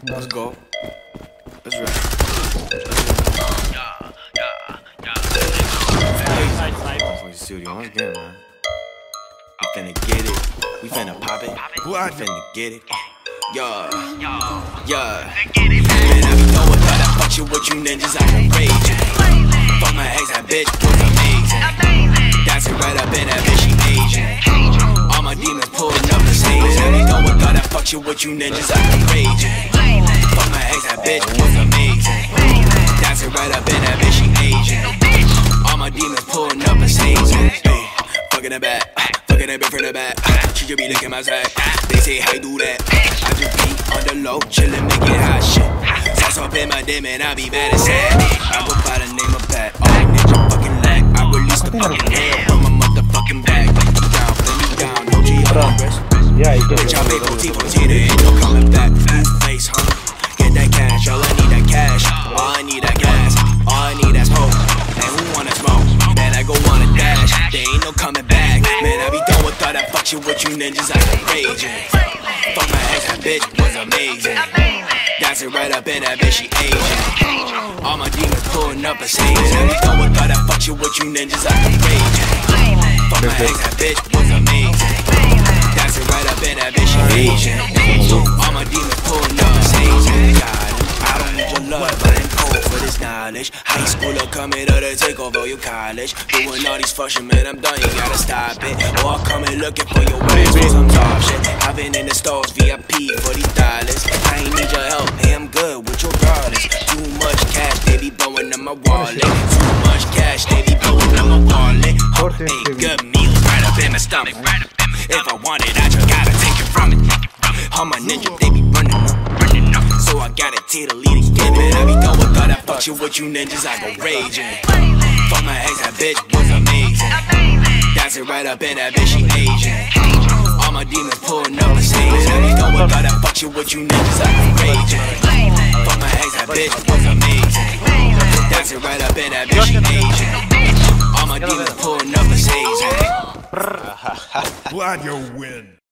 Let's go. Let's rap. Hey, studio, let's get it, man. We finna get it. We finna pop it. We finna get it. Yeah. Man, I be throwing thought I fuck you with you ninjas, I can rage it. Fuck my ex, that bitch was amazing. Dancing right up in that bitch, she Asian. All my demons pulling up the stage. I be throwing thought I fuck you with you ninjas, I can rage it. Fuck my ex, that bitch was amazing. Dancing right up in that bitch, she Asian. All my demons pulling up the stage. Hey, fucking the back, fucking that bitch from the back. She just be licking my sack. They say how you do that. I just be on the low, chillin', making hot shit. Sauce up in my dim and I be mad as sad. I go by the name of Pat. All that ninja fucking lag. I release the fucking air from my motherfucking bag. Put me down, put me down. No G on the wrist. Bitch, I make OT, there ain't no coming back. Full face, homie. Get that cash, all I need that cash. All I need that gas. All I need that smoke. And who wanna smoke? Man, I go on a dash. There ain't no coming back. Man, I be done with all that fuck shit with you ninjas. I can rage it. Fuck my ex, that bitch was amazing. Dancing right up in that bitch, she Asian. All my demons pulling up a stage. I be done with all that fuck shit with you ninjas. I can rage it. Fuck my ex, that bitch was amazing. Dancing right up in that bitch, she Asian. All my demons pulling up a stage. I don't need your love, but I'm cold for this knowledge. High schooler coming to take over your college. Doing all these fucking man, I'm done, you gotta stop it. Or I'm coming looking for your ass for some top shit. I've been in the stores, VIP for these dollars. I ain't need your help, hey, I'm good with your dollars. Too much cash, they be blowing up my wallet. Too much cash, they be blowing up my wallet. Hey, good meals right up in my stomach. If I want it, I just gotta take it from it. All my ninja, they be running up. So I gotta take the lead and give it. I be done with all that fuck shit with you ninjas, I go raging. Fuck my ex, that bitch was amazing. Dancing right up in that bitch, she Asian. All my demons pulling up the stage. I be done with all that fuck shit with you ninjas, I go raging. Fuck my ex, that bitch was amazing. Dancing right up in that bitch, she Asian. All my demons pulling up the stage. Glad you win.